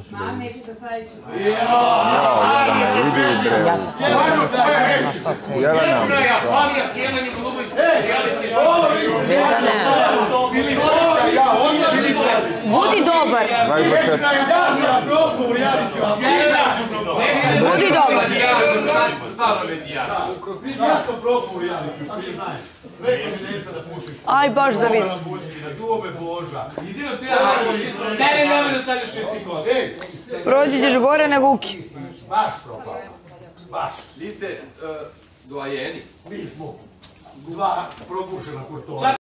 Ja sam pogledala sad, ne znam što sve je. Zvezdane, budi dobar. Budi dobar. Aj, baš da vidim. Prođi ćeš gore nego Uki. Baš propao. Baš. Vi ste doajeni. Mi smo dva probušena kurtova.